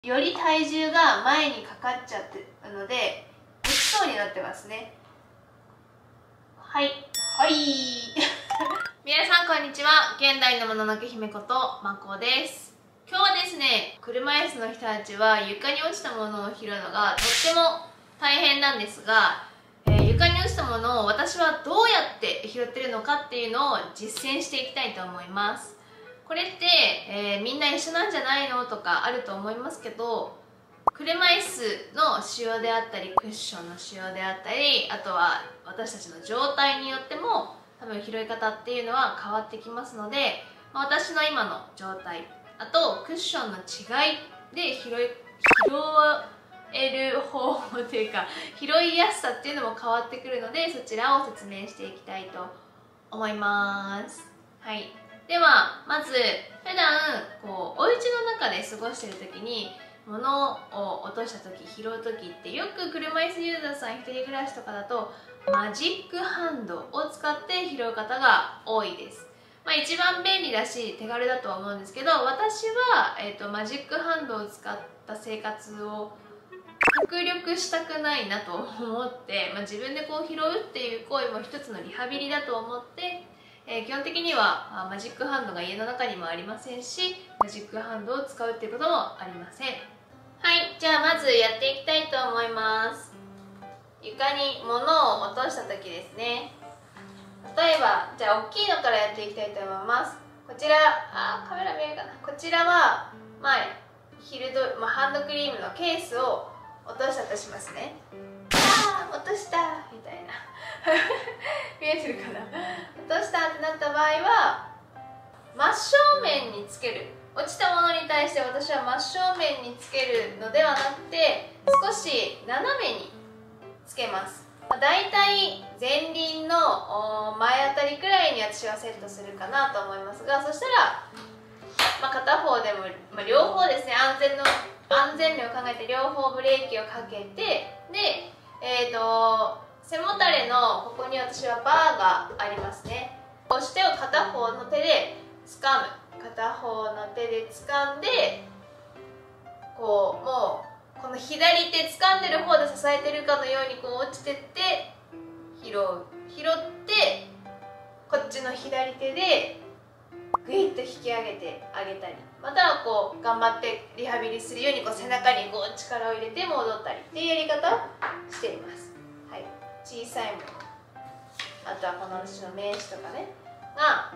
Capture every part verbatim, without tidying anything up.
より体重が前にかかっちゃってるので落ちそうになってますね。はいはい皆さんこんにちは。現代のもののけ姫ことまこです。今日はですね、車椅子の人たちは床に落ちたものを拾うのがとっても大変なんですが、えー、床に落ちたものを私はどうやって拾ってるのかっていうのを実践していきたいと思います。これって、えー、みんな一緒なんじゃないのとかあると思いますけど、車椅子の使用であったりクッションの使用であったり、あとは私たちの状態によっても多分拾い方っていうのは変わってきますので、まあ、私の今の状態、あとクッションの違いで拾い拾える方法というか拾いやすさっていうのも変わってくるので、そちらを説明していきたいと思います。はい、ではまず普段こうお家の中で過ごしている時に物を落とした時、拾う時ってよく車椅子ユーザーさん一人暮らしとかだとマジックハンドを使って拾う方が多いです。まあ、一番便利だし手軽だとは思うんですけど、私は、えーと、マジックハンドを使った生活を極力したくないなと思って、まあ、自分でこう拾うっていう行為も一つのリハビリだと思って、えー、基本的にはマジックハンドが家の中にもありませんし、マジックハンドを使うっていうこともありません。はい、じゃあまずやっていきたいと思います。床に物を落とした時ですね。例えばじゃあ大きいのからやっていきたいと思います。こちら、あカメラ見えるかな。こちらは前ヒルド、まあ、ハンドクリームのケースを落としたとしますね。あー落としたみたいな見えてるかな。落としたってなった場合は真正面につける。落ちたものに対して私は真正面につけるのではなくて、少し斜めにつけます。だいたい前輪の前あたりくらいに私はセットするかなと思いますが、そしたら、まあ、片方でも、まあ、両方ですね、安全の安全面を考えて両方ブレーキをかけて、で、えーと背もたれのここに私はバーがありますね。押してを片方の手で掴む、片方の手で掴んで、こうもうこの左手掴んでる方で支えてるかのようにこう落ちてって拾う、拾ってこっちの左手でグイッと引き上げてあげたり、またはこう頑張ってリハビリするようにこう背中にこう力を入れて戻ったりっていうやり方をしています。はい、小さいもの、あとはこの私の名刺とかねが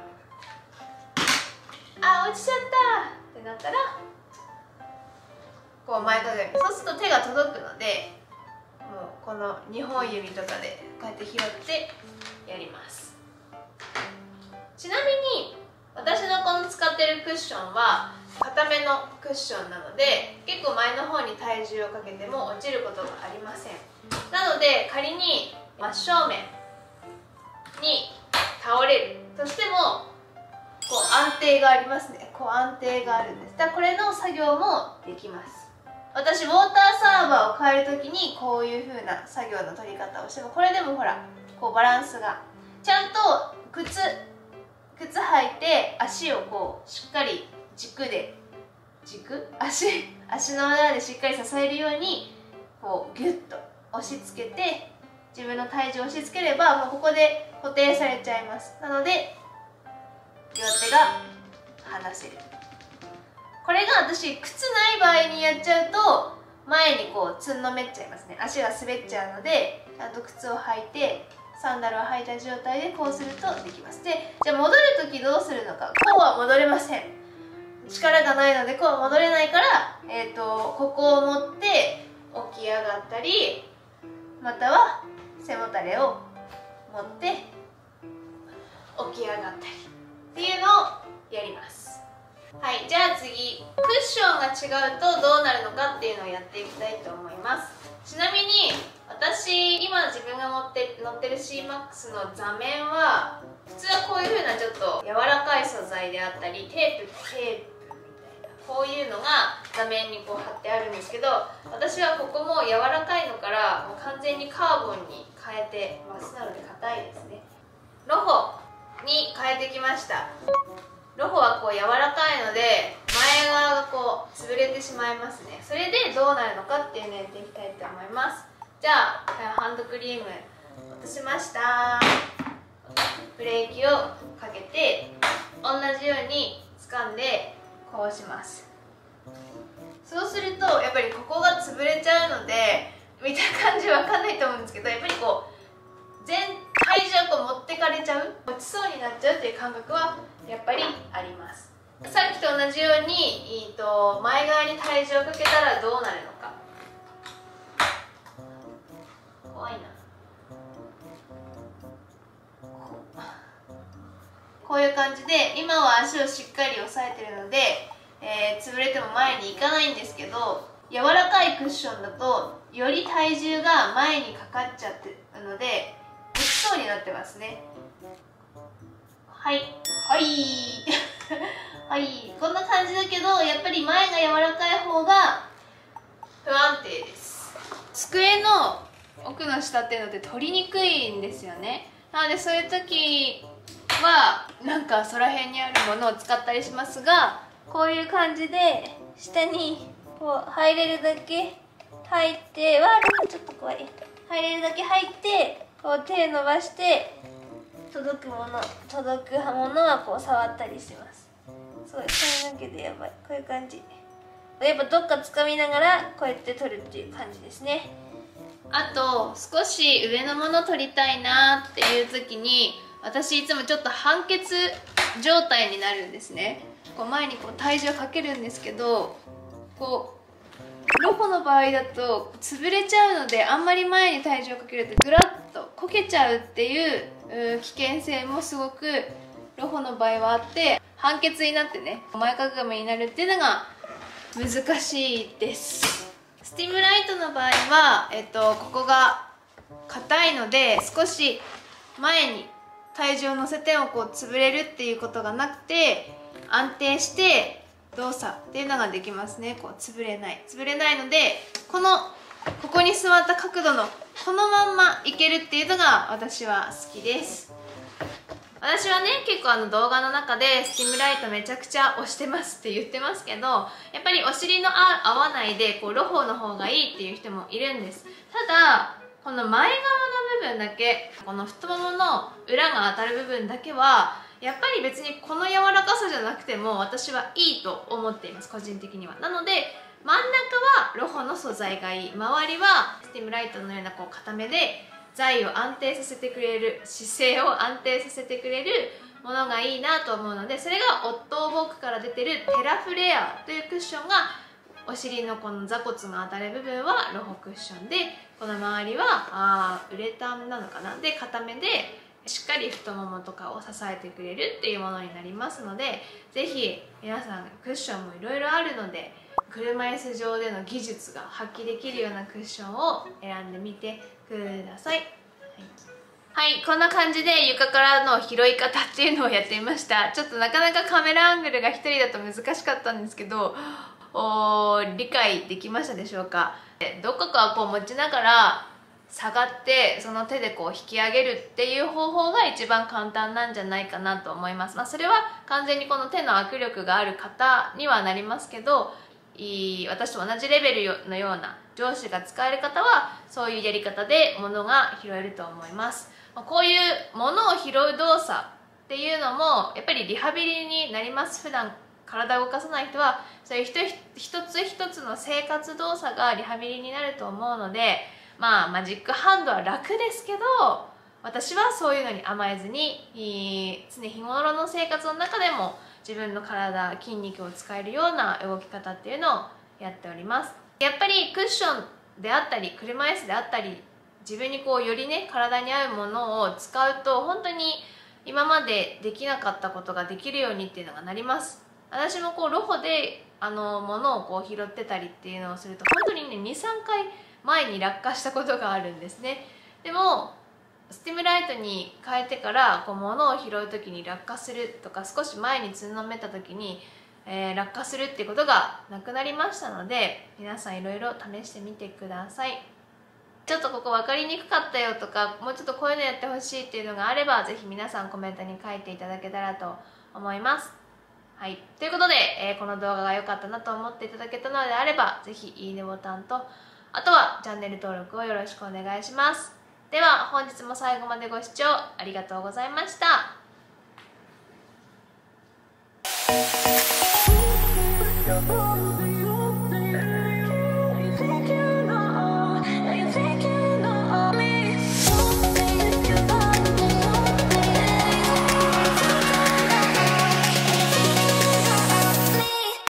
あ落ちちゃったってなったらこう前かがみ、そうすると手が届くので、もうこのにほん指とかでこうやって拾ってやります。ちなみに私のこの使ってるクッションは硬めのクッションなので、結構前の方に体重をかけても落ちることがありません。なので仮に真正面に倒れるとしてもこう安定がありますね。こう安定があるんです。だからこれの作業もできます。私ウォーターサーバーを変えるときにこういう風な作業の取り方をしても、これでもほらこうバランスがちゃんと靴靴履いて足をこうしっかり軸で軸足足の裏でしっかり支えるようにこうギュッと押し付けて、自分の体重を押し付ければもうここで固定されちゃいます。なので両手が離せる。これが私靴ない場合にやっちゃうと前にこうつんのめっちゃいますね。足が滑っちゃうので、ちゃんと靴を履いてサンダルを履いた状態でこうするとできます。でじゃあ戻る時どうするのか。こうは戻れません。力がないのでこうは戻れないから、えーとここを持って起き上がったり、または背もたれを持って起き上がったりっていうのをやります。はい、じゃあ次、クッションが違うとどうなるのかっていうのをやっていきたいと思います。ちなみに私今自分が持って乗ってる シーマックス の座面は普通はこういう風なちょっと柔らかい素材であったり、テープテープみたいなこういうのが座面にこう貼ってあるんですけど、私はここも柔らかいのからもう完全にカーボンに変えてます。なので硬いですね。ロホに変えてきました。ロホはこう柔らかいので前前側がこう潰れてしまいますね。それでどうなるのかっていうのをやっていきたいと思います。じゃあハンドクリーム落としました。ブレーキをかけて同じように掴んでこうします。そうするとやっぱりここが潰れちゃうので、見た感じわかんないと思うんですけど、やっぱりこう全体重をこう持ってかれちゃう、落ちそうになっちゃうっていう感覚はやっぱりあります。さっきと同じように、えー、と前側に体重をかけたらどうなるのか。怖いな。こういう感じで今は足をしっかり押さえてるので、えー、潰れても前に行かないんですけど、柔らかいクッションだとより体重が前にかかっちゃってるので落ちそうになってますね。はいはいはい、こんな感じだけど、やっぱり前が柔らかい方が不安定です。机の奥の下っていうのって取りにくいんですよね。なのでそういう時はなんかそら辺にあるものを使ったりしますが、こういう感じで下にこう入れるだけ入って、わあちょっと怖い、入れるだけ入ってこう手伸ばして届くもの届くものはこう触ったりします。そう髪の毛でやばい、こういう感じ。やっぱどっか掴みながらこうやって取るっていう感じですね。あと少し上のもの取りたいなっていう時に、私いつもちょっと半ケツ状態になるんですね。こう前にこう体重をかけるんですけど、こうロコの場合だと潰れちゃうので、あんまり前に体重をかけるとグラッとこけちゃうっていう危険性もすごくロホの場合はあって、半ケツになってね前かがみになるっていうのが難しいです。スティムライトの場合は、えっと、ここが硬いので少し前に体重を乗せてもこう潰れるっていうことがなくて、安定して動作っていうのができますね。こう潰れない潰れないので、このここに座った角度のこのまんまいけるっていうのが私は好きです。私はね結構あの動画の中でスティムライトめちゃくちゃ押してますって言ってますけど、やっぱりお尻の合わないでこうロホの方がいいっていう人もいるんです。ただこの前側の部分だけ、この太ももの裏が当たる部分だけはやっぱり別にこの柔らかさじゃなくても私はいいと思っています、個人的には。なので真ん中はロホの素材がいい、周りはスティムライトのようなこう固めで材を安定させてくれる、姿勢を安定させてくれるものがいいなと思うので、それがオットーボックから出てるテラフレアというクッションが、お尻のこの座骨が当たる部分はロホクッションで、この周りはあウレタンなのかなで固めでしっかり太ももとかを支えてくれるっていうものになりますので、ぜひ皆さんクッションもいろいろあるので、車椅子上での技術が発揮できるようなクッションを選んでみてください。はい、はい、こんな感じで床からの拾い方っていうのをやってみました。ちょっとなかなかカメラアングルがひとりだと難しかったんですけど、お理解できましたでしょうか。どこかをこう持ちながら下がってその手でこう引き上げるっていう方法が一番簡単なんじゃないかなと思います。まあ、それは完全にこの手の握力がある方にはなりますけど、いい私と同じレベルのような上司が使える方はそういうやり方で物が拾えると思います。こういう物を拾う動作っていうのもやっぱりリハビリになります。普段体を動かさない人はそういう一つ一つの生活動作がリハビリになると思うので、まあマジックハンドは楽ですけど、私はそういうのに甘えずに常日頃の生活の中でも自分の体筋肉を使えるような動き方っていうのをやっております。やっぱりクッションであったり車椅子であったり、自分にこうよりね体に合うものを使うと本当に今までできなかったことができるようにっていうのがなります。私もこうロホであの物をこう拾ってたりっていうのをすると本当にねにさんかい前に落下したことがあるんですね。でもスティムライトに変えてからこう物を拾う時に落下するとか、少し前につんのめた時に、えー、落下するっていうことがなくなりましたので、皆さんいろいろ試してみてください。ちょっとここ分かりにくかったよとか、もうちょっとこういうのやってほしいっていうのがあれば、ぜひ皆さんコメントに書いていただけたらと思います。 はい、ということで、えー、この動画が良かったなと思っていただけたのであれば、ぜひいいねボタンと、あとはチャンネル登録をよろしくお願いします。では本日も最後までご視聴ありがとうございました。